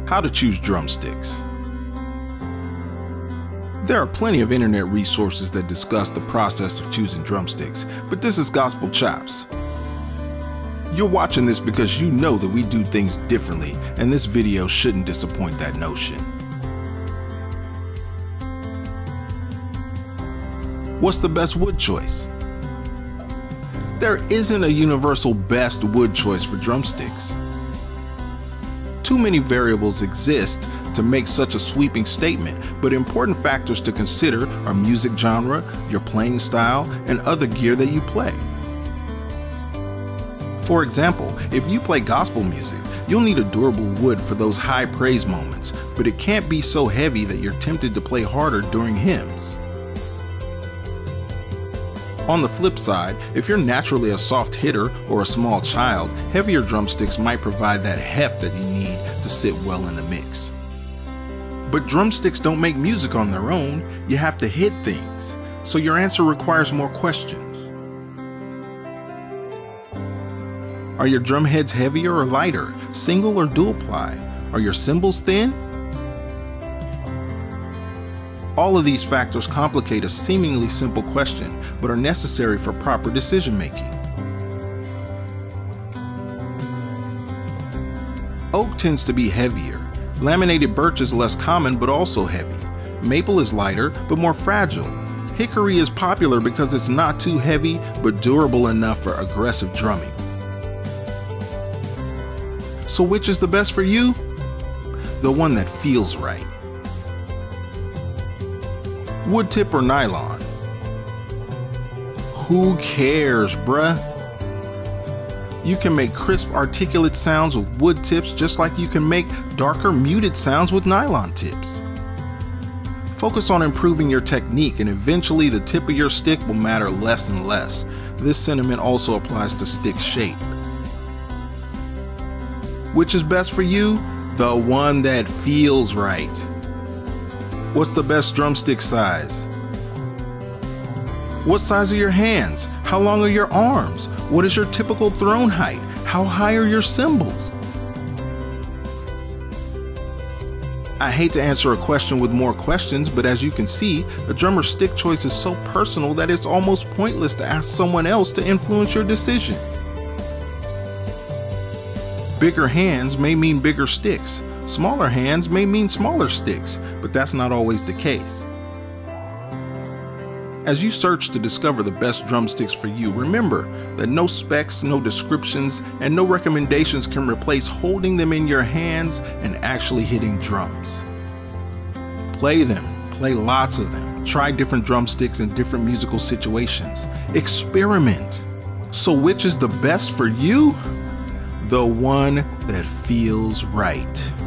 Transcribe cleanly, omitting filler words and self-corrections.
How to choose drumsticks. There are plenty of internet resources that discuss the process of choosing drumsticks, but this is Gospel Chops. You're watching this because you know that we do things differently, and this video shouldn't disappoint that notion. What's the best wood choice? There isn't a universal best wood choice for drumsticks. Too many variables exist to make such a sweeping statement, but important factors to consider are music genre, your playing style, and other gear that you play. For example, if you play gospel music, you'll need a durable wood for those high praise moments, but it can't be so heavy that you're tempted to play harder during hymns. On the flip side, if you're naturally a soft hitter or a small child, heavier drumsticks might provide that heft that you need to sit well in the mix. But drumsticks don't make music on their own, you have to hit things, so your answer requires more questions. Are your drum heads heavier or lighter, single or dual ply? Are your cymbals thin? All of these factors complicate a seemingly simple question, but are necessary for proper decision making. Oak tends to be heavier. Laminated birch is less common but also heavy. Maple is lighter but more fragile. Hickory is popular because it's not too heavy but durable enough for aggressive drumming. So which is the best for you? The one that feels right. Wood tip or nylon? Who cares, bruh? You can make crisp, articulate sounds with wood tips just like you can make darker, muted sounds with nylon tips. Focus on improving your technique and eventually the tip of your stick will matter less and less. This sentiment also applies to stick shape. Which is best for you? The one that feels right. What's the best drumstick size? What size are your hands? How long are your arms? What is your typical throne height? How high are your cymbals? I hate to answer a question with more questions, but as you can see, a drummer's stick choice is so personal that it's almost pointless to ask someone else to influence your decision. Bigger hands may mean bigger sticks. Smaller hands may mean smaller sticks, but that's not always the case. As you search to discover the best drumsticks for you, remember that no specs, no descriptions, and no recommendations can replace holding them in your hands and actually hitting drums. Play them, play lots of them, try different drumsticks in different musical situations. Experiment. So which is the best for you? The one that feels right.